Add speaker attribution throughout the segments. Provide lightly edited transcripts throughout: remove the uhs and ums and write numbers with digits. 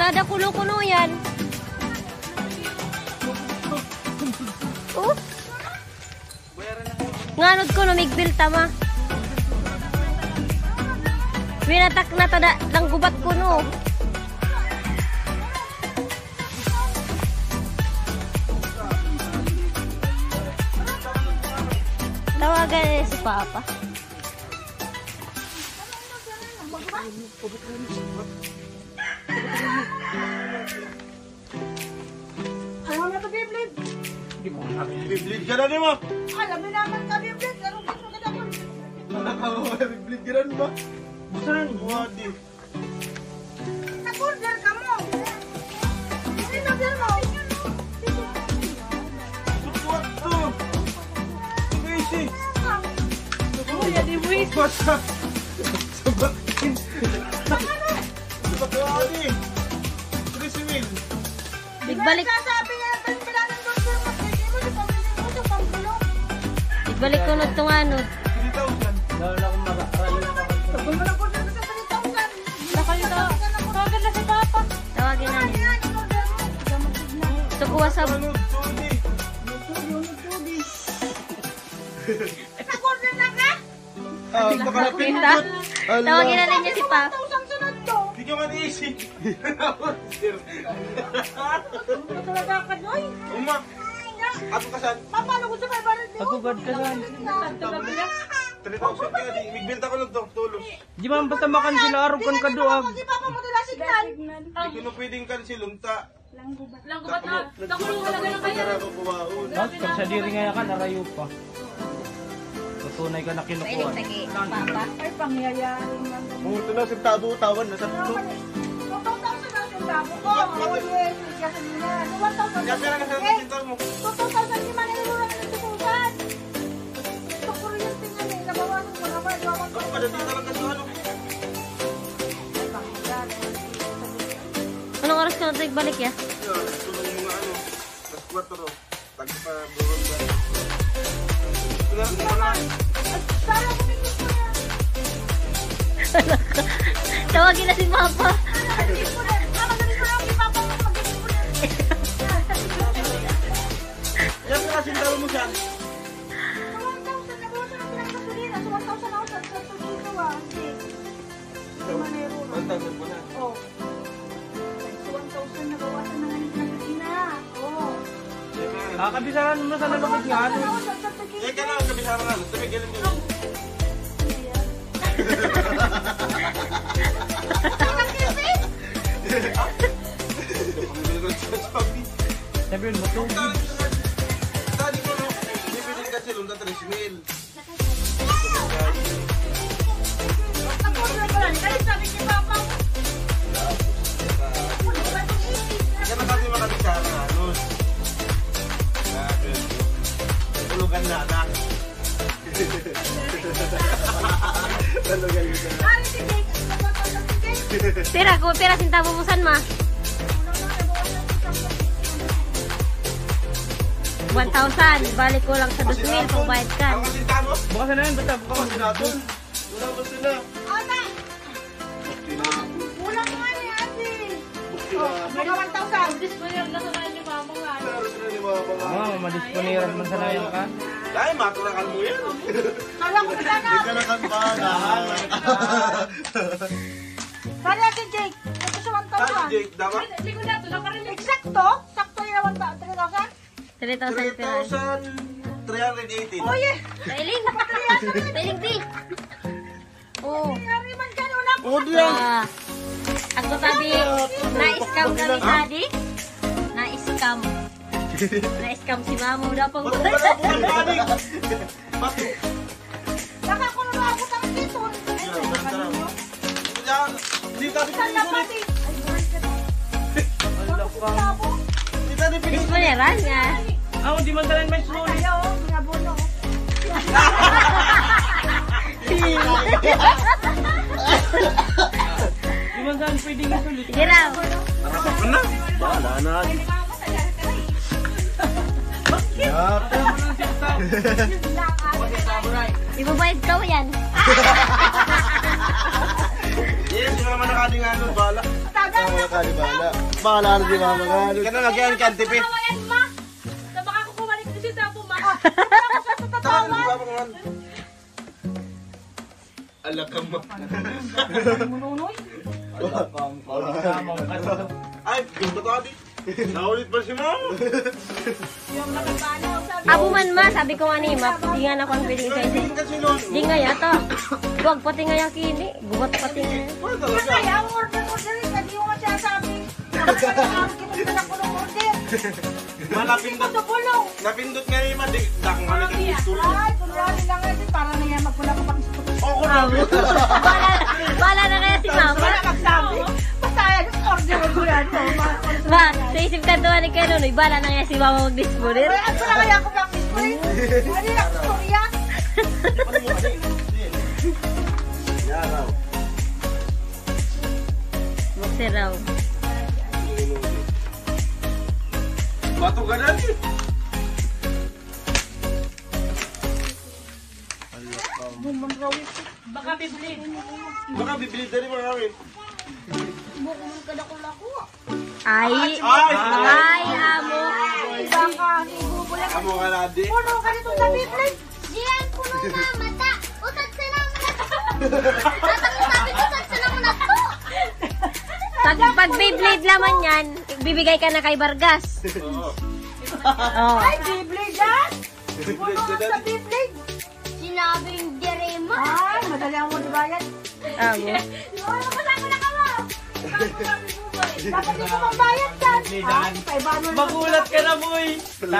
Speaker 1: Kada kulo-kulo yan. Oh. Nganod ko no migbil tama. Winatak na tada lang gubat ko no. Tawagan si Papa.
Speaker 2: Ayaw na ito, Beyblade.
Speaker 3: Hindi mo sabi, Beyblade ka na di mo.
Speaker 2: Alam mo naman ka, Beyblade. Laro ka sa kadakon.
Speaker 3: Anak ako, Beyblade ka na ba? Busan, buhati.
Speaker 2: Nag-order ka mo. In-order mo.
Speaker 3: What to? Crazy.
Speaker 2: Kuya, di mo ito.
Speaker 3: Basta. Sabakin. Sabakin. 3,000.
Speaker 1: Bigbalik.
Speaker 2: Sabi niya, pala ng order mo. Pwede mo, di pamili mo, di pambulo.
Speaker 1: Bigbalik ko no itong ano.
Speaker 3: 3,000. Lalo na kung mag-aaral pa.
Speaker 2: Kung mo nag-order mo sa 3,000.
Speaker 1: Baka yun na.
Speaker 2: Tawagan na si Papa.
Speaker 1: Tawagin na niya.
Speaker 2: Yan, in-order mo. Gamagid na.
Speaker 1: Ito kuha sa...
Speaker 3: Ano, Tony?
Speaker 2: Nag-order na ka?
Speaker 3: Ah, makalapit
Speaker 1: Kita.
Speaker 3: mo.
Speaker 1: Tawagin na rin niya si Papa.
Speaker 2: 1,000 sunod to.
Speaker 3: Hindi ka man easy.
Speaker 2: Ano talaga ka, Noy?
Speaker 3: Uma, ako kasan?
Speaker 2: Paano ko sa 500
Speaker 4: Ako gad ka lang.
Speaker 3: 3,000 kaya di. Migbenta ko lang to, tulos.
Speaker 4: Di man basta makan sila araw kan kaduag.
Speaker 2: Kasi Papa mo nila signal.
Speaker 3: Hindi ko na pwedeng kansil, unta.
Speaker 2: Langgubat na. Nakulong halaga ng kaya.
Speaker 3: Ako kuwaon.
Speaker 4: Tapos pag sa diri nga kan arayo pa. Tunay ka na kinukuha.
Speaker 1: Papa.
Speaker 2: Ay, pangyayaring lang.
Speaker 3: Pumunta na sa tabo-tawan, nasa puto.
Speaker 2: 2,000 na yung tabo ko. Oh, yes. Kasi nila. 1,000.
Speaker 3: Kaya pera ka sa pinta mo.
Speaker 2: 2,000 si Manila Lula ng 2,000. Ito kuryente nga eh. Nabawasan ko na ba?
Speaker 3: Ako padating na lang kasi ano.
Speaker 1: Anong oras ka na balik ya?
Speaker 3: Yun, tulong mga ano. Tapos 4. Tagpa pa buron ba. Wala ko na.
Speaker 2: Sana kumikit ko yan.
Speaker 1: Tawagin na si Papa.
Speaker 2: Mag-isip ko rin. Magaling ko lang si Papa mo. Mag-isip ko rin.
Speaker 3: Yan po kasing talo mo siya.
Speaker 2: 1,000. Nabawasan natin ang gasolina. So 1,000 ako sa tututo ah. Hindi. Si Manila Lula.
Speaker 3: 1,000 po na.
Speaker 2: Oh. So 1,000 nabawasan na nga ni gasolina. Oh.
Speaker 4: Kabisahan mo sa nalapit nga ano.
Speaker 3: Eh, kaya lang kabisara nga. Sabi, galing ko.
Speaker 4: Sabi yun, matubig.
Speaker 3: Tadi ko, no? Hindi pwedeng kasi lunta 3,000. Yan ang kasi makabisara nga. Ano? Tulugan na, anak. Tulugan nito na.
Speaker 1: Pera ko, pera sinta bumusan ma. 1,000. Balik ko lang sa 2,000 kung bayad ka.
Speaker 3: Ang kasinta mo?
Speaker 4: Bukas na yun, basta bukas.
Speaker 3: Ang kasinaton? Wala ba sila?
Speaker 2: Mga 1,000.
Speaker 3: Pero sila ni mga mga.
Speaker 4: Madisponiran man sa nayon ka.
Speaker 3: Dahil maturakan mo yan.
Speaker 2: Kala ko na na.
Speaker 3: Hindi ka nakanbahan.
Speaker 2: Kala si Jake. Ito sa
Speaker 3: Dahil
Speaker 2: 1,000.
Speaker 3: Jake, dapat
Speaker 2: Eksakto? Sakto yung 1,000.
Speaker 1: 3,000 pera.
Speaker 3: 3,318.
Speaker 2: Oh yeah.
Speaker 1: Tailing. Tailing di. Oh.
Speaker 2: Nari man ka no na.
Speaker 3: Oh, diyan.
Speaker 1: Ako sabi, na-scam kami tadi. Na-scam. Na-scam si Mamo daw pang
Speaker 3: Ba't wala po ang galing? Bakit?
Speaker 2: Nakakulo na ako sa dito.
Speaker 3: Hindi tayo
Speaker 2: Saan na pati? Ay, boy ka na.
Speaker 3: Hindi tayo pinigil.
Speaker 1: Disponeran nga.
Speaker 4: Ako, di man talang may sulit.
Speaker 2: Ayaw, mga bono.
Speaker 4: Di man talang pwedeng isulit.
Speaker 1: Sige raw.
Speaker 3: Nakapag na. Bahala na.
Speaker 1: Ibabayad ka yan.
Speaker 3: Yes, yung naman nakading ano, bala.
Speaker 2: Dami ako.
Speaker 5: Bahala na si Mama nga.
Speaker 3: Hindi ka na lagyan ka, tipi.
Speaker 2: Tawain, ma. Na baka ako kumalik din siya po, ma. Ako sa tatawan.
Speaker 3: Alakam mo.
Speaker 2: Mununoy.
Speaker 3: Ay, yung totoo di. Naulit pa si Mama.
Speaker 2: Yung nakabanaw sabi.
Speaker 1: Abo man ma, sabi ko nga ni ma, di nga na confident kayo.
Speaker 3: Hindi kasi nun.
Speaker 1: Di nga yato. Huwag pati nga yung kini. Gubat pati nga.
Speaker 3: Ano talaga?
Speaker 2: Kaya ang order hindi mo nga siya sabi. Ang kinita na ko ng order.
Speaker 3: Malapindot.
Speaker 2: Ito pulong.
Speaker 3: Napindot nga ni Madi. Dako nga ni Kikistul.
Speaker 2: Ay, kunwari lang nga din. Para na yan magpula ko pang gusto.
Speaker 3: Oo, grabe.
Speaker 1: Bala na kaya si mama.
Speaker 2: Wala magsabi. Basta yan, order ko yan.
Speaker 1: Ma, sa isip ka doon ni Kenoy, bala na kaya si mama mag-disponir.
Speaker 2: Ay, ako na kaya ako lang display. Ano lang, storya.
Speaker 3: Yan raw.
Speaker 1: Magsiraw.
Speaker 3: Bato ka na.
Speaker 2: Baka bibili.
Speaker 3: Baka bibili na rin mga kami.
Speaker 2: Bukuman ka na ko lako.
Speaker 1: Ay,
Speaker 3: Ay!
Speaker 1: amo.
Speaker 2: Baka ibubulak.
Speaker 3: Amo ka na di.
Speaker 2: Puno ka nito sa bibli.
Speaker 6: Diyan, puno na, mata. Utad sa naman na to. Tatang sabi ko, utad sa naman na to.
Speaker 1: Pag Beyblade laman yan, bibigay ka na kay Vargas.
Speaker 3: Oo.
Speaker 1: Oh.
Speaker 2: Ay, bibli dyan. Puno ka sa bibli.
Speaker 6: Sinabing direma.
Speaker 2: Ay, madali ang mo dibayan.
Speaker 1: Amo.
Speaker 2: Ay, kasama na ka mo. Dapat di ko magbayad dyan. Ay, paibano na.
Speaker 4: Magulat ka na, boy!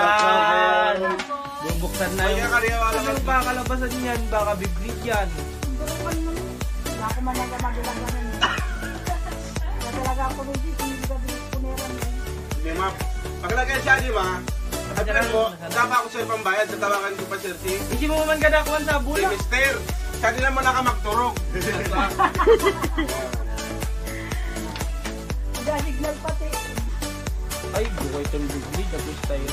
Speaker 4: Bubuksan na
Speaker 3: Kaya
Speaker 4: yung...
Speaker 3: kariwala ka.
Speaker 4: Ano ba kalabasan yan? Baka biblit yan.
Speaker 2: Wala ko man lang mabilang ganun. Wala talaga ako nung dito. Hindi ka bilis
Speaker 3: Hindi ma. Paglagay siya di ba? Sabihin mo, dapat ako sir pambayad. Tatawagan ko pa sir si
Speaker 4: Hindi mo man ganakuan sa bulak.
Speaker 3: Mister. Siya din naman nakamagturog.
Speaker 2: Signal pati.
Speaker 4: Ay, buhay itong biblit. Tapos tayo.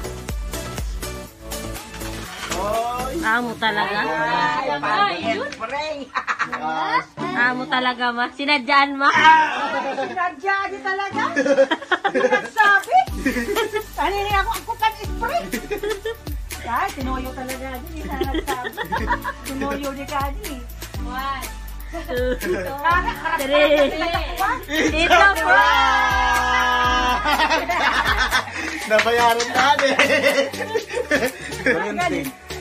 Speaker 1: Amo talaga.
Speaker 2: Ay, yun.
Speaker 1: Amo talaga ma. Sinadyaan ma.
Speaker 2: Sinadya di talaga. Nagsabi. Kanini ako ang kukan spray. Ay, tinoyo talaga di. Nagsabi. Tinoyo di ka di. What?
Speaker 1: Three. Dito po.
Speaker 5: Nabayaran natin.
Speaker 3: Kuryente.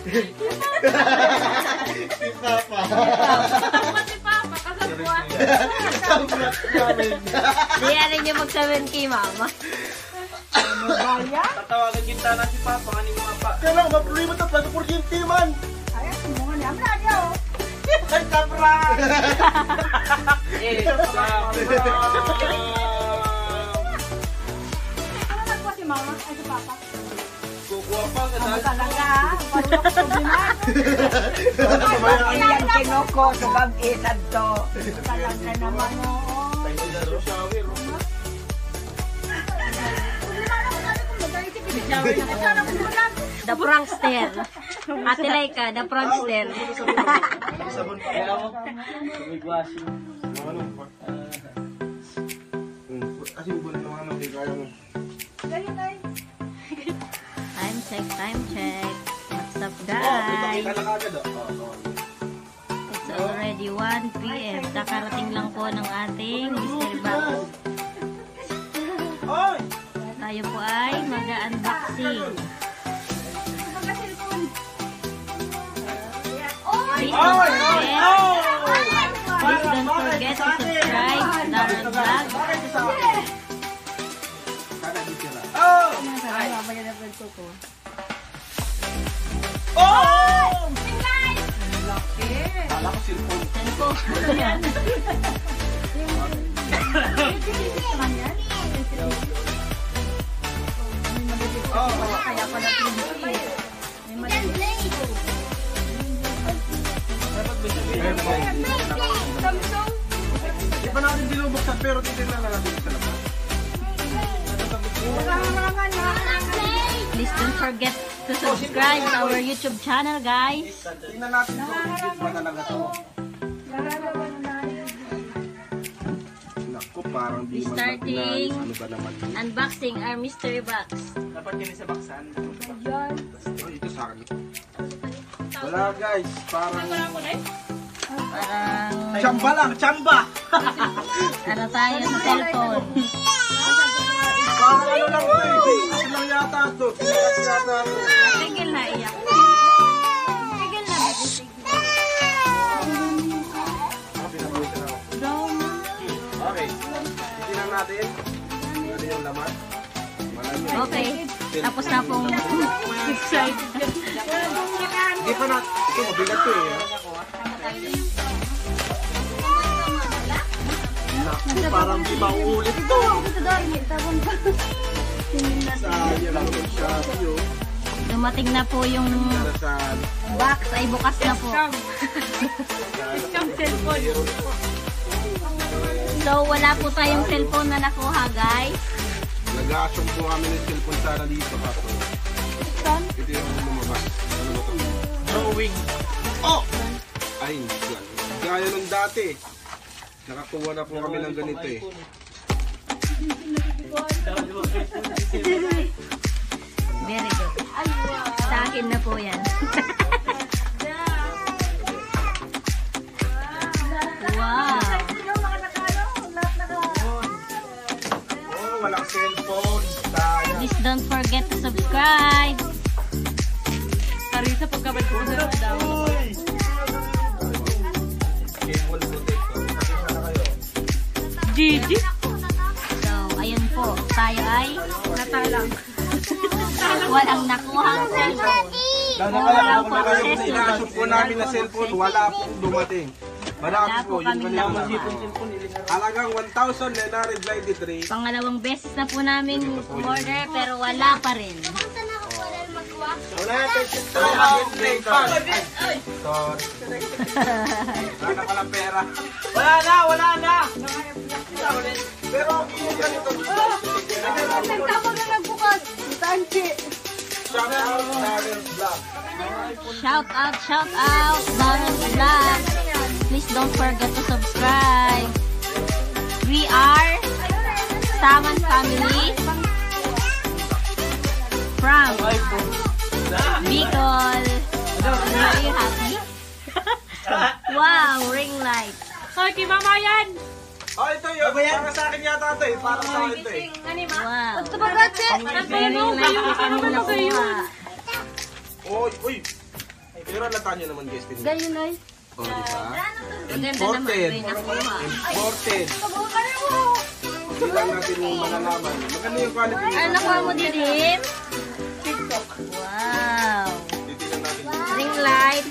Speaker 5: Si Papa.
Speaker 2: Si Papa, kasabuan.
Speaker 1: Di ano nyo magsabihin kay mama.
Speaker 2: Baya?
Speaker 4: Tatawagan kita na si Papa. Kaning mga pa.
Speaker 5: Kaya lang, mapuloy mo ito. Plato kuryente man.
Speaker 2: Ay, mo nga naman na niya, oh.
Speaker 5: Ay, kapra.
Speaker 2: Ano nagpo si Mama? Ay, si Papa?
Speaker 3: Kukuha pa sa
Speaker 2: Ano
Speaker 3: dahil.
Speaker 2: talaga, ha? Parang ako problema.
Speaker 7: Iyan kinoko sa bag-isad to.
Speaker 2: Talaga naman, oo.
Speaker 3: Shower.
Speaker 1: The prankster. Ate Laika, the prankster.
Speaker 4: Kaya mo. Tumigwasi.
Speaker 3: Ano pa? Kasi bulan ng ano, di kaya mo.
Speaker 2: Ganyan, ay.
Speaker 1: Time check, time check. What's up
Speaker 3: Kita
Speaker 1: guys?
Speaker 3: na kagad oh.
Speaker 1: It's already 1 p.m. Kakarating lang po ng ating mystery box.
Speaker 3: Ay!
Speaker 1: Tayo po ay mag-unboxing. Please don't forget to subscribe to Darren Vlog.
Speaker 3: Sana di sila. Kala ko cellphone.
Speaker 1: Yan po.
Speaker 2: Kaya pala pinili. Samsung.
Speaker 3: Di ba natin binubuksan pero titignan na natin sa labas.
Speaker 1: Please don't forget to subscribe to our YouTube channel guys.
Speaker 3: Tingnan natin kung legit ba talaga to.
Speaker 2: Nararamdaman na.
Speaker 3: Naku parang di man
Speaker 1: Starting.
Speaker 3: Ano ba naman?
Speaker 1: Unboxing our mystery box.
Speaker 4: Dapat yun sa baksan.
Speaker 3: Oh, ito sa akin. Wala guys, parang
Speaker 1: Parang
Speaker 5: Chamba lang, chamba!
Speaker 1: ano tayo sa cellphone.
Speaker 3: parang ano lang ito eh. Ano lang yata ito. Pinakas yata ito.
Speaker 1: Tigil na iyak. Tigil na.
Speaker 3: Okay. Titignan natin. Ano yung laman? Malaki.
Speaker 1: Okay. Tapos na pong website.
Speaker 3: Hindi pa na. Ito, mabigat to eh. Naku, parang di mauulit ito. Sayang lang yung Shopee oh.
Speaker 1: Dumating na po yung
Speaker 3: Nasaan?
Speaker 1: box ay bukas na po. So wala po tayong cellphone na nakuha guys.
Speaker 3: Nag-a-assume po kami ng cellphone sana dito. Kaso, ito yung lumabas. Ano ba ito?
Speaker 4: Drawing.
Speaker 3: Oh! Ay, yan. Gaya nung dati. Nakakuha na po kami ng ganito eh.
Speaker 1: Very good. Sa akin na po yan. Wow.
Speaker 3: Oh, walang cellphone. Sayang.
Speaker 1: Please don't forget to subscribe.
Speaker 2: Karisa, pagkabal ko sa daw.
Speaker 3: Cable protector. Pakisa na kayo.
Speaker 2: Gigi.
Speaker 1: So, ayun po. Tayo ay natalang. Walang nakuhang cellphone.
Speaker 3: Wala po kayo. Ina-assume po namin na cellphone. Wala pong dumating. Marami po. Yung
Speaker 1: kaming
Speaker 3: kanyang
Speaker 1: nakuha.
Speaker 3: halagang 1,993.
Speaker 1: Pangalawang beses na po namin order pero wala pa rin.
Speaker 3: Wala natin cellphone. Sorry. Wala na palang pera.
Speaker 5: Wala na!
Speaker 3: Pero yung ganito. Shout out,
Speaker 1: Shout out, Darren Vlog. Please don't forget to subscribe. We are Saman Family from Bicol. Are you happy? Wow, ring light.
Speaker 2: Hoy, kay mama yan.
Speaker 3: Oh, ito yun. Para sa akin yata ito eh. Para sa akin ito eh.
Speaker 1: Wow.
Speaker 2: Very
Speaker 1: Ring light po kami nakuha.
Speaker 3: Uy, uy. Pero alata nyo naman guys.
Speaker 1: Ganyan ay.
Speaker 3: Oh, diba?
Speaker 1: Maganda naman
Speaker 3: Imported.
Speaker 1: ito yung nakuha.
Speaker 3: Imported. Hindi lang natin yung malalaman. Maganda yung quality nito.
Speaker 1: Ano nakuha mo din? Wow.
Speaker 3: Titignan natin.
Speaker 1: Ring light.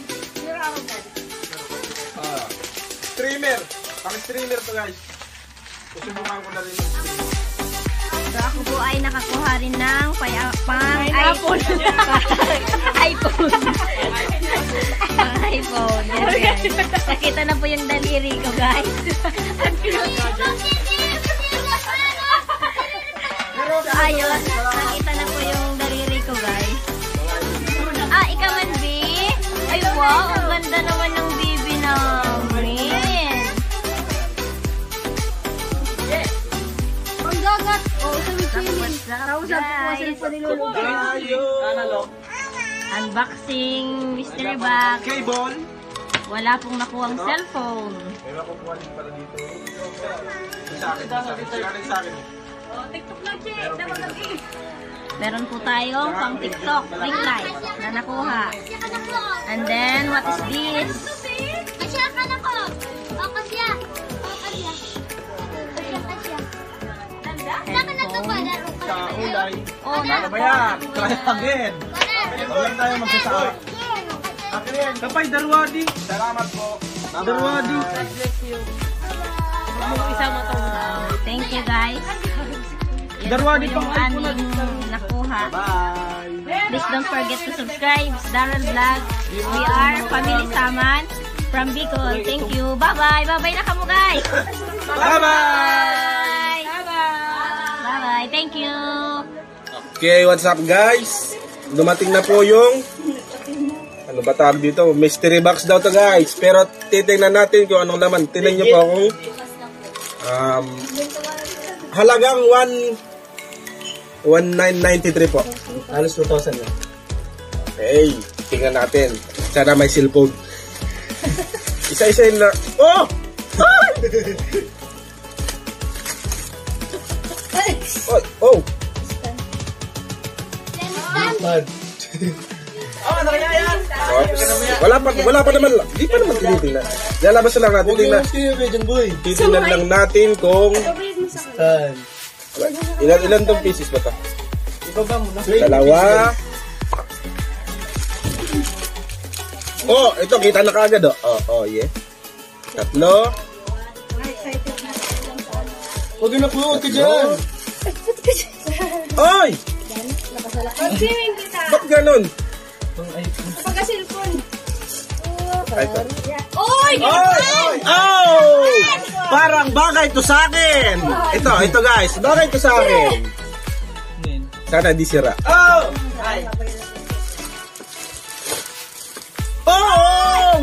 Speaker 3: Streamer. Pang-streamer to guys. Susubukan ko na rin.
Speaker 1: So ako po ay nakakuha rin ng pang iPhone. iPhone. Pang iPhone. Yan. Nakita na po yung daliri ko guys. So ayun. Nakita na po yung daliri ko guys. Ah, ikaw man B? Ay wow, ang ganda naman ng bibi namin.
Speaker 6: Ang gagat. Oh, sa
Speaker 1: Tapos guys.
Speaker 3: Analog.
Speaker 1: Unboxing mystery box.
Speaker 3: Cable.
Speaker 1: Wala pong nakuhang cellphone.
Speaker 3: May makukuha din pala dito. Ito sa akin. Sa akin.
Speaker 2: TikTok lang, Che. Dapat lagi.
Speaker 1: Meron po tayong pang TikTok ring light na nakuha. And then, what is this?
Speaker 6: Kasya ka na ko. O, kasya. O, kasya. Kasya. Saan ka na ito pa? Laro ka na ba yun?
Speaker 1: Oh,
Speaker 5: Ano ba yan? Try again. Huwag lang tayo magsasaka. Akin. Kapay, Darwadi.
Speaker 3: Salamat po.
Speaker 5: Darwadi.
Speaker 1: thank you guys. Yan
Speaker 5: Darwadi
Speaker 1: po yung
Speaker 5: pang
Speaker 1: aming nakuha.
Speaker 3: Bye.
Speaker 1: Please don't forget to subscribe. Darren Vlog. We are Family Saman from Bicol. Thank you. Bye-bye. Bye-bye na kamo guys.
Speaker 3: Bye-bye.
Speaker 1: Bye-bye. Thank you.
Speaker 3: Okay, what's up guys? Dumating na po yung ano ba tawag dito? Mystery box daw to guys. Pero titingnan natin kung anong laman. Tingnan nyo po kung halagang 1,993 po.
Speaker 5: Halos 2,000 na.
Speaker 3: Okay, tingnan natin. Sana may cellphone. Isa-isa yun na. Oh! Oh! Wala pa naman. Di pa naman tinitingnan. Lalabas lang natin. Titingnan lang natin kung ilan tong pieces ba ito? Dalawa. Oh, ito kita na kaagad oh. Oh, yeah. Tatlo.
Speaker 5: Huwag na po, dyan.
Speaker 3: Oy! Ba't ganun?
Speaker 6: Pagka-cellphone.
Speaker 3: Ay, ito.
Speaker 6: Oy!
Speaker 3: Oh! Parang bagay to sa akin. Ito guys, bagay to sa akin. Sana di sira.
Speaker 5: Oh!
Speaker 3: Oh!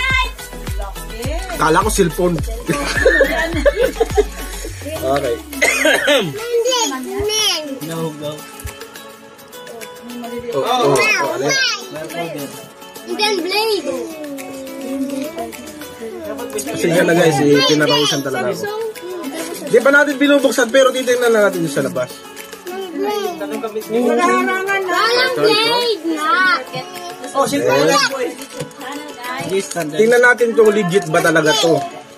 Speaker 3: Kala ko cellphone. Okay. Oh.
Speaker 6: Then blade.
Speaker 3: Kasi yan na guys, pinarawisan talaga ako. Di pa natin binubuksan pero titignan na natin sa labas.
Speaker 6: Walang blade na.
Speaker 5: Oh, cellphone.
Speaker 3: Tingnan natin kung legit ba talaga to.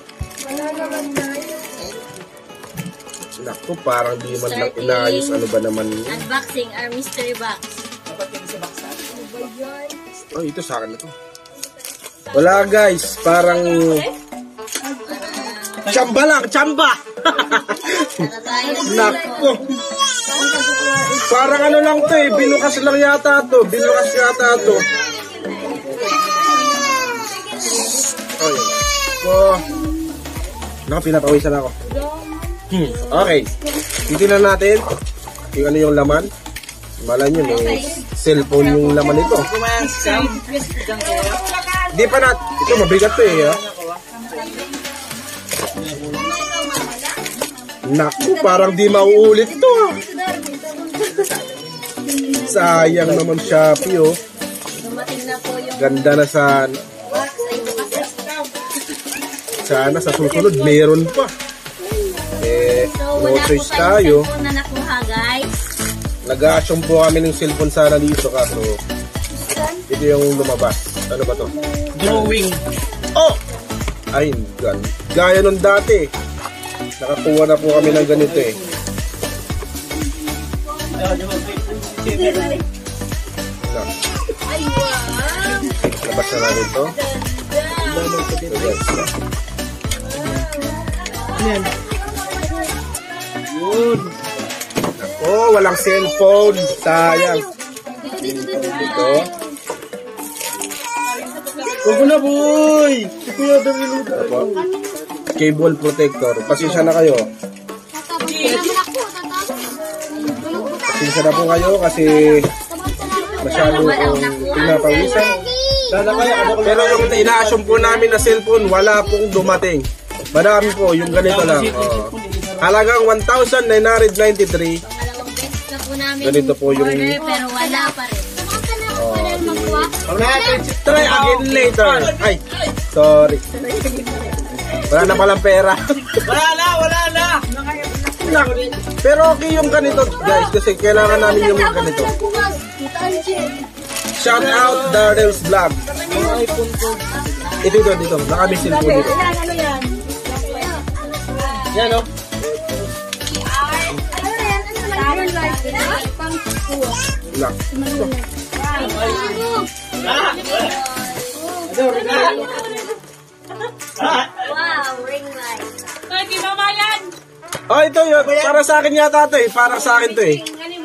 Speaker 3: Naku, parang di man lang inayos. Ano ba naman yun?
Speaker 1: Unboxing our mystery box.
Speaker 3: Oh, ito sa akin na to. Wala guys, parang tsamba lang, tsamba! Naku! Parang ano lang to eh, binukas lang yata to. Binukas yata to. Oh, yun. Oh. Naku, pinapawisan ako. Okay. Titignan natin yung ano yung laman. Malay nyo, may cellphone yung laman nito. Di pa nat. Ito, mabigat to eh. Ha? Naku, parang di mauulit to. Sayang naman Shopee oh. Ganda na sana. Sana sa susunod meron pa. No choice tayo.
Speaker 1: Na nakuha, guys.
Speaker 3: Nag-a-assume po kami ng cellphone sana dito kaso ito yung lumabas. Ano ba to?
Speaker 5: Drawing.
Speaker 3: Oh! Ay, gaya nung dati. Nakakuha na po kami ng ganito eh. Labas na natin ito. Oh, walang cellphone. Sayang. Ito.
Speaker 5: Huwag na, boy! Kuya, damiluda.
Speaker 3: Cable protector. Pasensya na kayo. Pasensya na po kayo kasi masyado pinapawisan. Pero yung ina-assume po namin na cellphone, wala pong dumating. Marami po, yung ganito lang. Halagang 1,993.
Speaker 1: Pangalawang beses na po namin
Speaker 3: Ganito po yung...
Speaker 1: order pero wala pa rin.
Speaker 3: Try again later. Ay, sorry. Wala na palang pera.
Speaker 5: Wala na!
Speaker 3: Pero okay yung ganito, guys, kasi kailangan namin yung ganito. Shout out Darrell's Vlog. Ito. Nakamisin po dito.
Speaker 5: Yan, oh.
Speaker 3: Lock.
Speaker 1: Wow, ring light.
Speaker 3: Oh, ito yun. Para sa akin yata ito eh. Para sa akin ito eh.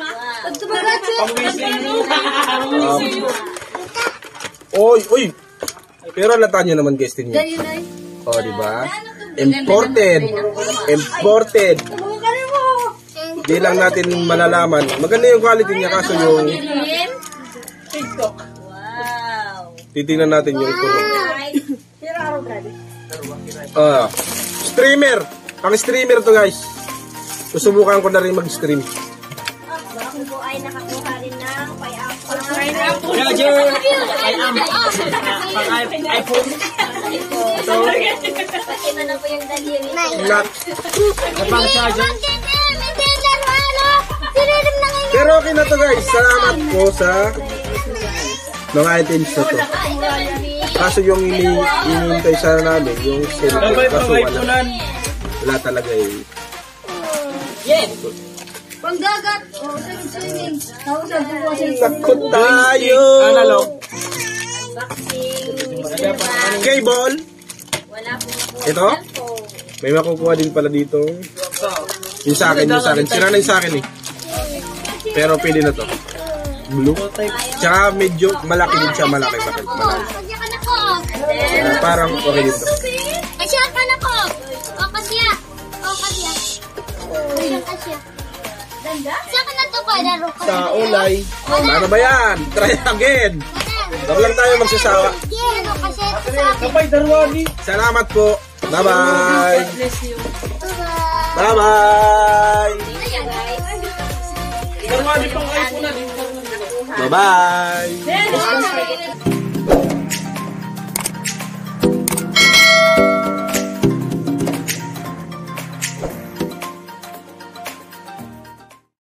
Speaker 3: Uy. Pero alata nyo naman guys din yun. Oh, diba? Imported. Di lang natin malalaman. Maganda yung quality niya kaso yung...
Speaker 1: Wow.
Speaker 3: Titingnan natin yung ito. Streamer. Pang streamer to guys. susubukan ko na rin mag-stream.
Speaker 1: Ako po ay nakakuha rin ng pineapple.
Speaker 5: iPhone.
Speaker 3: Ito,
Speaker 1: Pakita na po yung daliri.
Speaker 3: lock.
Speaker 5: Abang charger.
Speaker 3: Pero okay na to guys. Salamat po sa mga items na to. Kaso yung inintay sana namin, yung cellphone. Kaso wala talaga eh.
Speaker 6: Pangdagat. Oh, swimming. Kausap po kasi.
Speaker 3: Takot tayo!
Speaker 5: Analog.
Speaker 1: Vaccine.
Speaker 3: Cable.
Speaker 1: Wala po po.
Speaker 3: Ito? May makukuha din pala dito. Yung sa akin, yung sa akin. Sira na yung sa akin eh. Pero pwede na to. Blue. Tsaka medyo malaki din siya, malaki. Bakit? Malaki.
Speaker 6: Kasya ka na ko.
Speaker 3: Parang okay dito.
Speaker 6: Kasya ka na ko. O, kasya. O, kasya. Kasya. Kasya ka na to ko. Laro ko.
Speaker 3: Sa ulay. Ano ba yan? Try again. Huwag lang tayo magsasawa.
Speaker 6: Ano, kasya ito sa akin.
Speaker 5: Kapay darwani.
Speaker 3: Salamat po. Bye-bye.
Speaker 6: Bye-bye.
Speaker 3: Bye-bye.
Speaker 1: Ayan guys.
Speaker 5: Darwani pang iPhone na din.
Speaker 3: Bye-bye.